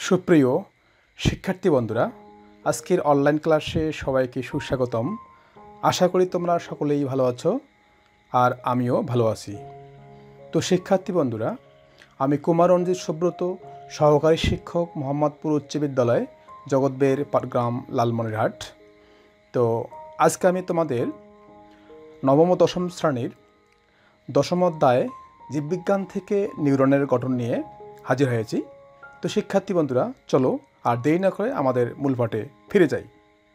সুপ্রিয় শিক্ষার্থী বন্ধুরা, আজকের অনলাইন ক্লাসে সবাইকে সুস্বাগতম। আশা করি তোমরা সকলেই ভালো আছো আর আমিও ভালো আছি। তো শিক্ষার্থী বন্ধুরা, আমি কুমার রঞ্জিত সুব্রত, সহকারী শিক্ষক, মোহাম্মদপুর উচ্চ বিদ্যালয়, জগৎবের গ্রাম, লালমনিরহাট। তো আজকে আমি তোমাদের নবম ও দশম শ্রেণীর দশম অধ্যায়ে জীববিজ্ঞান থেকে নিউরনের গঠন নিয়ে হাজির হয়েছি। তো শিক্ষার্থী বন্ধুরা, চলো আর দেরি না করে আমাদের মূল পাঠে ফিরে যাই।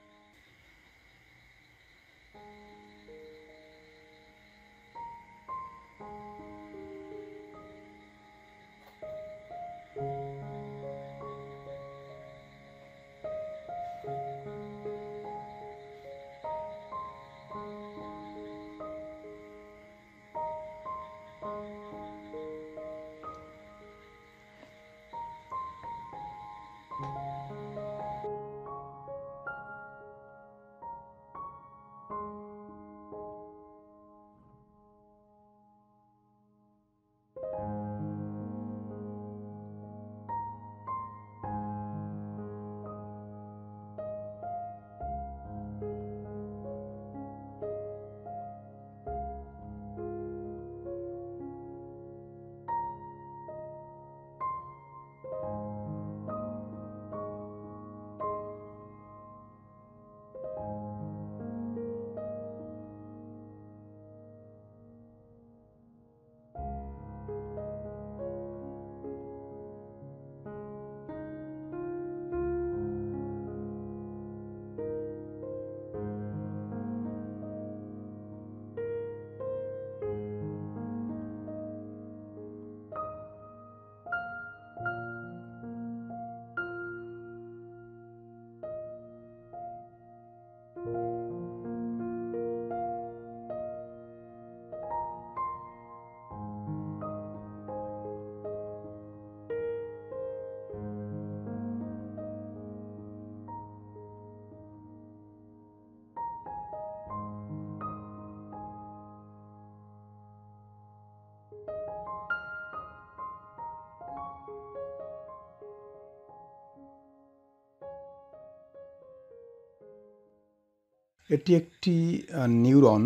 এটি একটি নিউরন।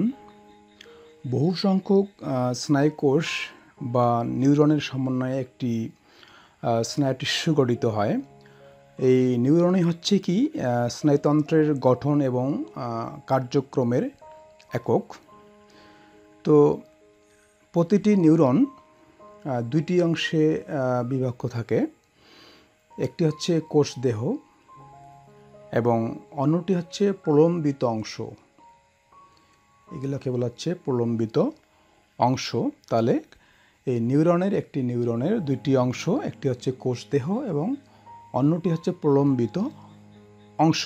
বহু সংখ্যক স্নায়ুকোষ বা নিউরনের সমন্বয়ে একটি স্নায়ু টিস্যু গঠিত হয়। এই নিউরনই হচ্ছে কি স্নায়ুতন্ত্রের গঠন এবং কার্যক্রমের একক। তো প্রতিটি নিউরন দুইটি অংশে বিভক্ত থাকে। একটি হচ্ছে কোষদেহ এবং অন্যটি হচ্ছে প্রলম্বিত অংশ। এগুলোকে বলা হচ্ছে প্রলম্বিত অংশ। তাহলে এই নিউরনের দুইটি অংশ, একটি হচ্ছে কোষদেহ এবং অন্যটি হচ্ছে প্রলম্বিত অংশ।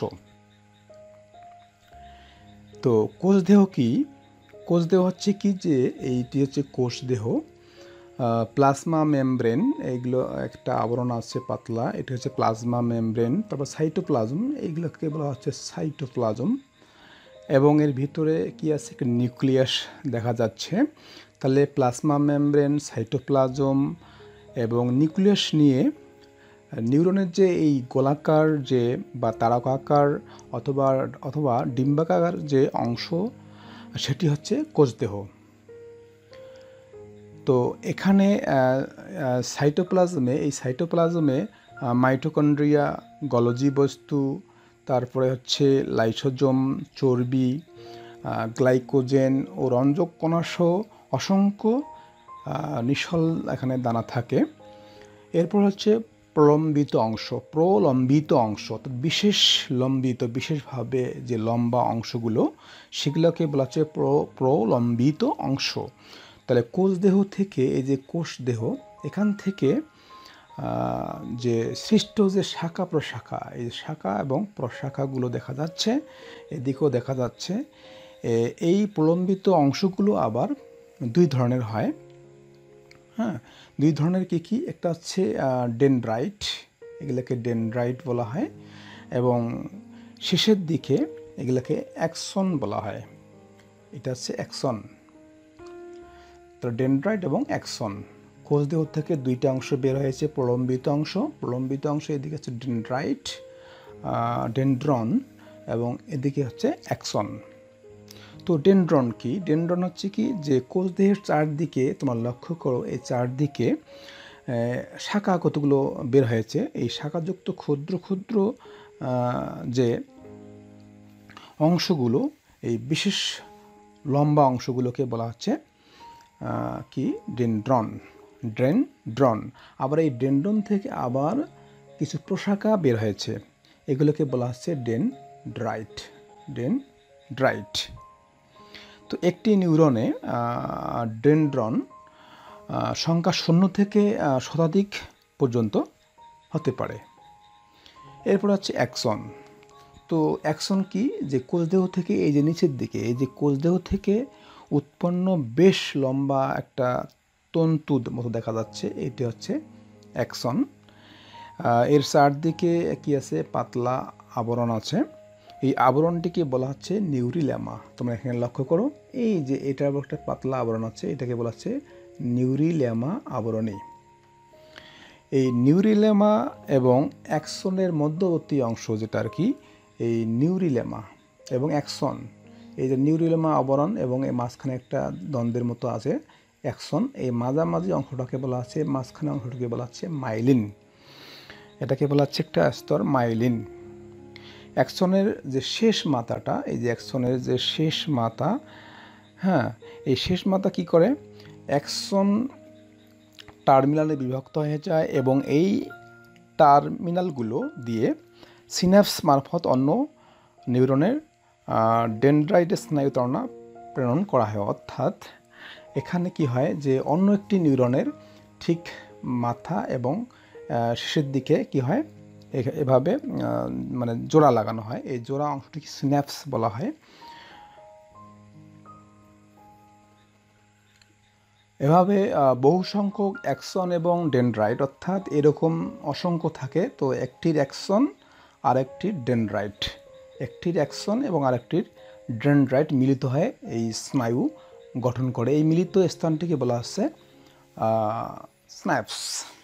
তো কোষদেহ কি? কোষদেহ হচ্ছে কি যে এইটি হচ্ছে কোষদেহ। প্লাজমা মেমব্রেন, এইগুলো একটা আবরণ আছে পাতলা, এটা হচ্ছে প্লাজমা মেমব্রেন। তারপর সাইটোপ্লাজম, এইগুলোকে বলা হচ্ছে সাইটোপ্লাজম। এবং এর ভিতরে কি আছে, একটা নিউক্লিয়াস দেখা যাচ্ছে। তাহলে প্লাজমা মেমব্রেন, সাইটোপ্লাজম এবং নিউক্লিয়াস নিয়ে নিউরনের যে এই গোলাকার যে বা তারকাকার অথবা ডিম্বাকার যে অংশ, সেটি হচ্ছে কোষদেহ। তো এখানে সাইটোপ্লাজমে মাইটোকন্ড্রিয়া, গলজি বস্তু, তারপরে হচ্ছে লাইসোজোম, চর্বি, গ্লাইকোজেন ও রঞ্জক কণাসহ অসংখ্য নিশল এখানে দানা থাকে। এরপর হচ্ছে প্রলম্বিত অংশ, বিশেষভাবে যে লম্বা অংশগুলো, সেগুলোকে বলা হচ্ছে প্রলম্বিত অংশ। তাহলে কোষদেহ থেকে, এই যে কোষদেহ, এখান থেকে যে সৃষ্ট যে শাখা প্রশাখা, এই শাখা এবং প্রশাখাগুলো দেখা যাচ্ছে, এদিকেও দেখা যাচ্ছে। এই প্রলম্বিত অংশগুলো আবার দুই ধরনের হয়। হ্যাঁ, দুই ধরনের কি? একটা হচ্ছে ডেনড্রাইট, এগুলোকে ডেনড্রাইট বলা হয়, এবং শেষের দিকে এগুলোকে অ্যাক্সন বলা হয়। এটা হচ্ছে অ্যাক্সন। তো ডেনড্রাইট এবং অ্যাক্সন কোষদেহ থেকে দুইটা অংশ বের হয়েছে, প্রলম্বিত অংশ এদিকে হচ্ছে ডেনড্রাইট, ডেনড্রন, এবং এদিকে হচ্ছে অ্যাক্সন। তো ডেনড্রন কি? ডেনড্রন হচ্ছে কি, যে কোষদেহের চারদিকে তোমার লক্ষ্য করো, এই চারদিকে শাখা কতগুলো বের হয়েছে। এই শাখাযুক্ত ক্ষুদ্র ক্ষুদ্র যে অংশগুলো, এই বিশেষ লম্বা অংশগুলোকে বলা হচ্ছে কি? ডেনড্রন। আবার এই ডেনড্রন থেকে আবার কিছু প্রশাখা বের হয়েছে, এগুলোকে বলা হচ্ছে ডেনড্রাইট। তো একটি নিউরনে ডেনড্রন সংখ্যা 0 থেকে শতাধিক পর্যন্ত হতে পারে। এরপর হচ্ছে অ্যাক্সন। তো অ্যাক্সন কি? যে কোষদেহ থেকে এই যে নিচের দিকে, এই যে কোষদেহ থেকে উৎপন্ন বেশ লম্বা একটা তন্তুর মতো দেখা যাচ্ছে, এটি হচ্ছে অ্যাক্সন। এর চারদিকে কি আছে? পাতলা আবরণ আছে। এই আবরণটিকে বলা হচ্ছে নিউরিলেমা। তোমরা এখানে লক্ষ্য করো, এই যে এটার একটা পাতলা আবরণ আছে, এটাকে বলা হচ্ছে নিউরিলেমা আবরণী। এই নিউরিলেমা এবং অ্যাক্সনের মধ্যবর্তী অংশ যেটা আর কি, এই নিউরিলেমা এবং অ্যাক্সন, এই যে নিউরিলেমা আবরণ এবং এই মাঝখানে একটা দ্বন্দ্বের মতো আছে অ্যাক্সন, এই মাঝামাঝি অংশটাকে বলা হচ্ছে, মাঝখানে অংশটাকে বলা হচ্ছে মাইলিন। এটাকে বলা হচ্ছে একটা স্তর মাইলিন। অ্যাক্সনের যে শেষ মাথাটা, এই যে অ্যাক্সনের যে শেষ মাথা, হ্যাঁ, এই শেষ মাথা কি করে? অ্যাক্সন টার্মিনালে বিভক্ত হয়ে যায় এবং এই টার্মিনালগুলো দিয়ে সিনাপস মারফত অন্য নিউরনের ডেনড্রাইটের স্নায়ুতরণা প্রেরণ করা হয়। অর্থাৎ এখানে কি হয়, যে অন্য একটি নিউরনের ঠিক মাথা এবং শেষের দিকে কি হয়, এভাবে মানে জোড়া লাগানো হয়। এই জোড়া অংশটিকে সিনাপস বলা হয়। এভাবে বহু সংখ্যক অ্যাক্সন এবং ডেনড্রাইট, অর্থাৎ এরকম অসংখ্য থাকে। তো একটির অ্যাক্সন আর একটির ডেনড্রাইট, একটির অ্যাক্সন এবং আরেকটির ডেনড্রাইট মিলিত হয়ে এই স্নায়ু গঠন করে। এই মিলিত স্থানটিকে বলা হচ্ছে স্নাপস।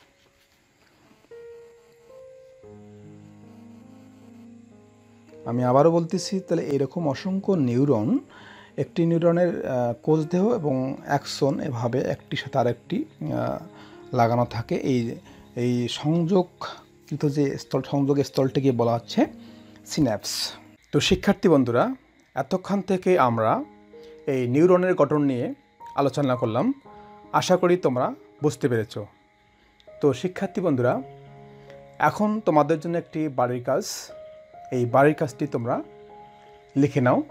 আমি আবারও বলতেছি, তাহলে এরকম অসংখ্য নিউরন, একটি নিউরনের কোষদেহ এবং অ্যাক্সন এভাবে একটির সাথে আরেকটি লাগানো থাকে। এই সংযোগকৃত যে সংযোগের স্থলটিকে বলা হচ্ছে সিন্যাপস। তো শিক্ষার্থী বন্ধুরা, এতক্ষণ থেকে আমরা এই নিউরনের গঠন নিয়ে আলোচনা করলাম। আশা করি তোমরা বুঝতে পেরেছ। তো শিক্ষার্থী বন্ধুরা, এখন তোমাদের জন্য একটি বাড়ির কাজ। এই বাড়ির কাজটি তোমরা লিখে নাও।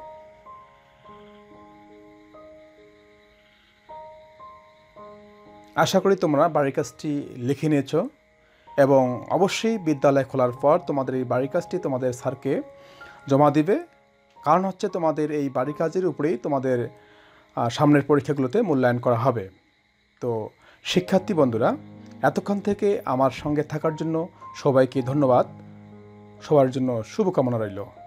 আশা করি তোমরা বাড়ির কাজটি লিখে নিয়েছ এবং অবশ্যই বিদ্যালয় খোলার পর তোমাদের এই বাড়ির কাজটি তোমাদের স্যারকে জমা দিবে। কারণ হচ্ছে তোমাদের এই বাড়ির কাজের উপরেই তোমাদের সামনের পরীক্ষাগুলোতে মূল্যায়ন করা হবে। তো শিক্ষার্থী বন্ধুরা, এতক্ষণ থেকে আমার সঙ্গে থাকার জন্য সবাইকে ধন্যবাদ। সবার জন্য শুভকামনা রইল।